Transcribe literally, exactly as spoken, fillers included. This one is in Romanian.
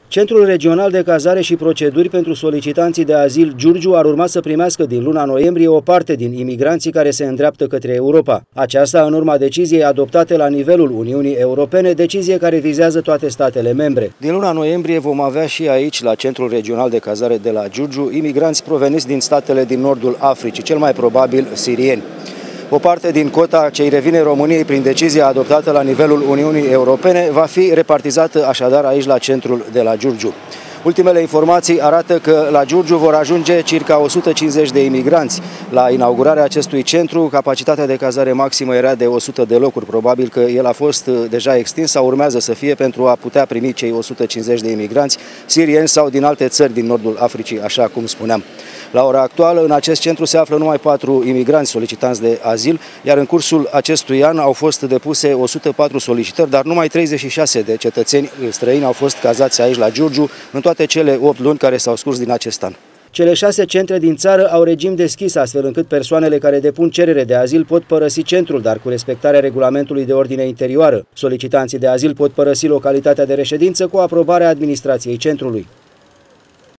Centrul Regional de Cazare și Proceduri pentru solicitanții de azil Giurgiu ar urma să primească din luna noiembrie o parte din imigranții care se îndreaptă către Europa. Aceasta în urma deciziei adoptate la nivelul Uniunii Europene, decizie care vizează toate statele membre. Din luna noiembrie vom avea și aici, la Centrul Regional de Cazare de la Giurgiu, imigranți proveniți din statele din nordul Africii, cel mai probabil sirieni. O parte din cota ce îi revine României prin decizia adoptată la nivelul Uniunii Europene va fi repartizată așadar aici la centrul de la Giurgiu. Ultimele informații arată că la Giurgiu vor ajunge circa o sută cincizeci de imigranți. La inaugurarea acestui centru, capacitatea de cazare maximă era de o sută de locuri. Probabil că el a fost deja extins sau urmează să fie pentru a putea primi cei o sută cincizeci de imigranți sirieni sau din alte țări din nordul Africii, așa cum spuneam. La ora actuală, în acest centru se află numai patru imigranți solicitanți de azil, iar în cursul acestui an au fost depuse o sută patru solicitări, dar numai treizeci și șase de cetățeni străini au fost cazați aici la Giurgiu în toate cele opt luni care s-au scurs din acest an. Cele șase centre din țară au regim deschis, astfel încât persoanele care depun cerere de azil pot părăsi centrul, dar cu respectarea regulamentului de ordine interioară. Solicitanții de azil pot părăsi localitatea de reședință cu aprobarea administrației centrului.